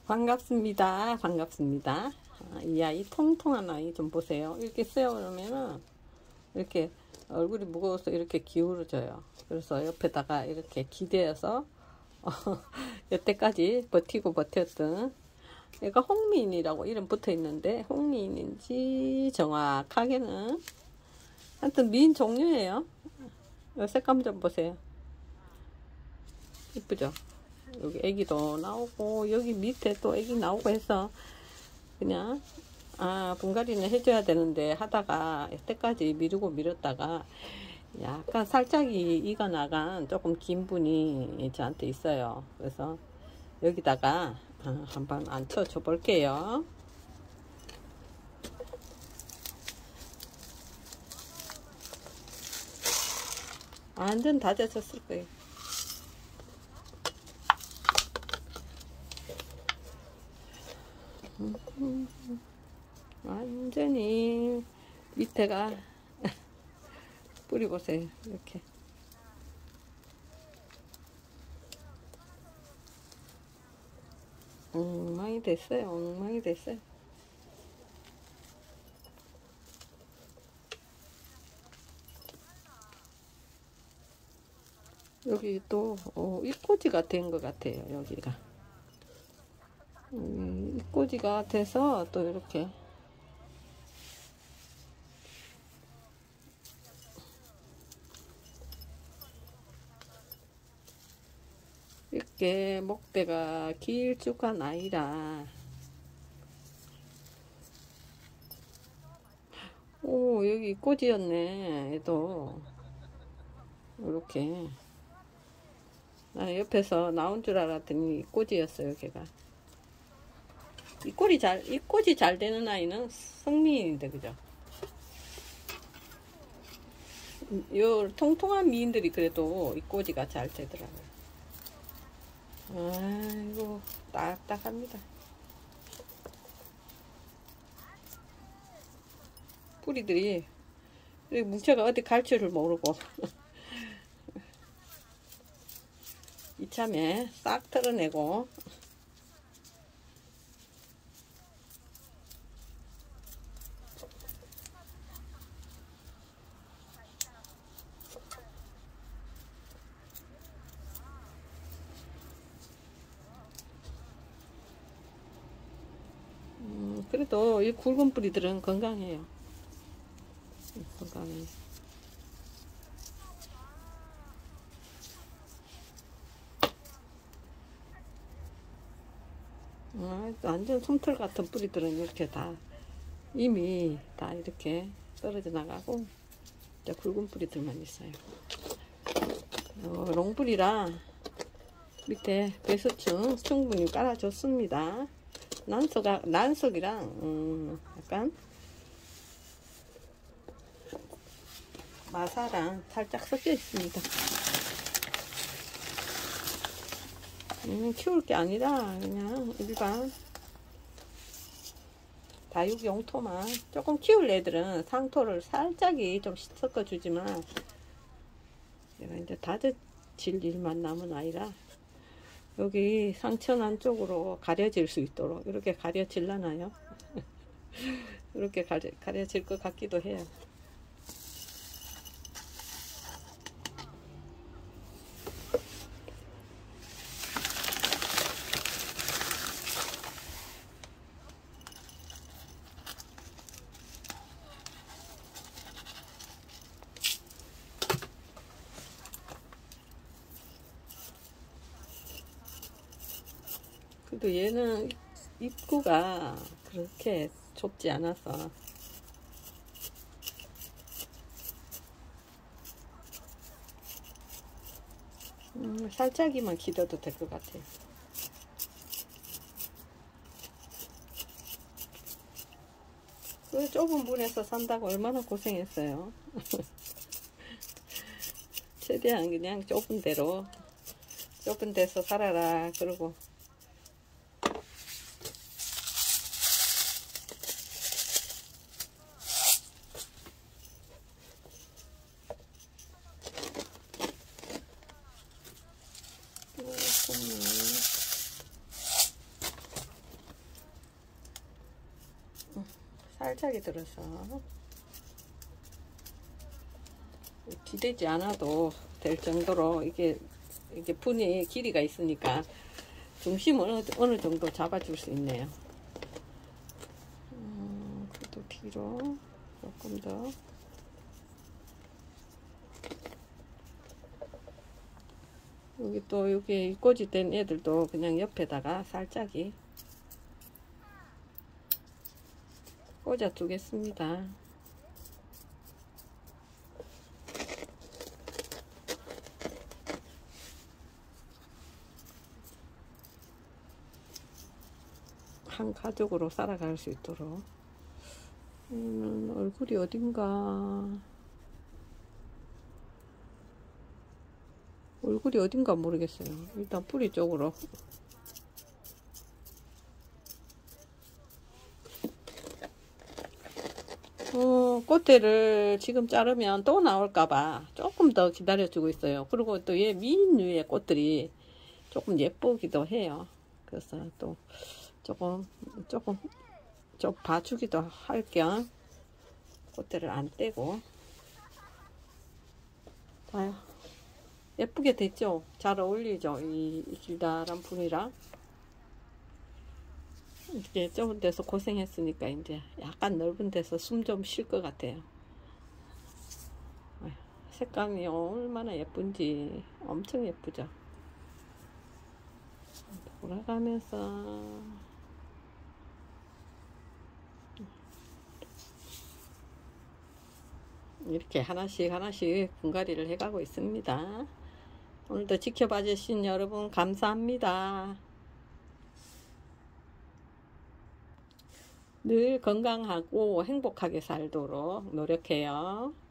반갑습니다. 반갑습니다. 이 아이 통통한 아이 좀 보세요. 이렇게 써요. 그러면은 이렇게 얼굴이 무거워서 이렇게 기울어져요. 그래서 옆에다가 이렇게 기대어서 여태까지 버티고 버텼던 얘가 홍미인이라고 이름 붙어 있는데 홍미인인지 정확하게는 하여튼 미인 종류예요. 이 색감 좀 보세요. 이쁘죠? 여기 애기도 나오고 여기 밑에 또 애기 나오고 해서 그냥 분갈이는 해줘야 되는데 하다가 여태까지 미루고 미뤘다가 약간 살짝이 이가 나간 조금 긴 분이 저한테 있어요. 그래서 여기다가 한번 앉혀줘 볼게요. 완전 다져졌을 거예요. 완전히 밑에가 뿌리 보세요. 이렇게 엉망이 됐어요. 엉망이 됐어요. 여기 또 입꼬지가 된 것 같아요. 여기가 입꼬지가 돼서 또 이렇게 이렇게 목대가 길쭉한 아이라 여기 입꼬지였네. 얘도 이렇게 옆에서 나온 줄 알았더니 입꼬지였어요. 걔가 입꼬지 잘 되는 아이는 성미인인데 그죠? 요 통통한 미인들이 그래도 입꼬지가 잘 되더라고요. 아이고 딱딱합니다. 뿌리들이 뭉쳐가 어디 갈 줄을 모르고 이참에 싹 털어내고 그래도 이 굵은 뿌리들은 건강해요. 건강해. 완전 솜털 같은 뿌리들은 이렇게 다 이미 다 이렇게 떨어져 나가고 이제 굵은 뿌리들만 있어요. 롱뿌리라 밑에 배수층 충분히 깔아줬습니다. 난석이랑 약간 마사랑 살짝 섞여 있습니다. 키울 게 아니라 그냥 일반 다육용토만 조금 키울 애들은 상토를 살짝이 좀 섞어 주지만 내가 이제 다져질 일만 남은 아이라 여기 상처난 쪽으로 가려질 수 있도록 이렇게 가려질라나요? 이렇게 가려질 것 같기도 해요. 그래도 얘는 입구가 그렇게 좁지 않아서 살짝이만 기대도 될 것 같아요. 그 좁은 문에서 산다고 얼마나 고생했어요. 최대한 그냥 좁은 데서 살아라 그러고 살짝이 들어서 기대지 않아도 될 정도로 이게 분이 길이가 있으니까 중심을 어느 정도 잡아줄 수 있네요. 그래도 뒤로 조금 더. 여기 또 여기 꼬지 된 애들도 그냥 옆에다가 살짝이 꽂아 두겠습니다. 한 가족으로 살아갈 수 있도록. 얼굴이 어딘가 모르겠어요. 일단 뿌리 쪽으로. 꽃대를 지금 자르면 또 나올까봐 조금 더 기다려주고 있어요. 그리고 또 얘 미인류의 꽃들이 조금 예쁘기도 해요. 그래서 또 조금 좀 봐주기도 할 겸 꽃대를 안 떼고. 아유, 예쁘게 됐죠? 잘 어울리죠? 이 길다란 분이랑. 이렇게 좁은 데서 고생했으니까 이제 약간 넓은 데서 숨 좀 쉴 것 같아요. 아유, 색감이 얼마나 예쁜지 엄청 예쁘죠? 돌아가면서 이렇게 하나씩 분갈이를 해가고 있습니다. 오늘도 지켜봐 주신 여러분 감사합니다. 늘 건강하고 행복하게 살도록 노력해요.